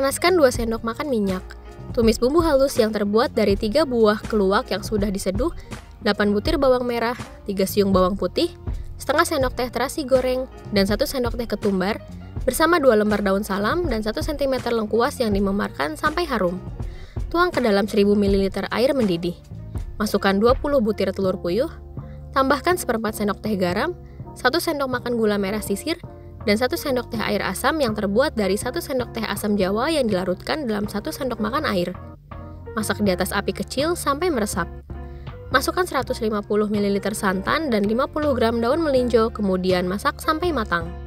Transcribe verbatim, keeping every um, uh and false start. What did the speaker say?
Panaskan dua sendok makan minyak. Tumis bumbu halus yang terbuat dari tiga buah keluak yang sudah diseduh, delapan butir bawang merah, tiga siung bawang putih, setengah sendok teh terasi goreng, dan satu sendok teh ketumbar, bersama dua lembar daun salam dan satu sentimeter lengkuas yang dimemarkan sampai harum. Tuang ke dalam seribu mililiter air mendidih. Masukkan dua puluh butir telur puyuh, tambahkan seperempat sendok teh garam, satu sendok makan gula merah sisir, dan satu sendok teh air asam yang terbuat dari satu sendok teh asam jawa yang dilarutkan dalam satu sendok makan air. Masak di atas api kecil sampai meresap. Masukkan seratus lima puluh mililiter santan dan lima puluh gram daun melinjo, kemudian masak sampai matang.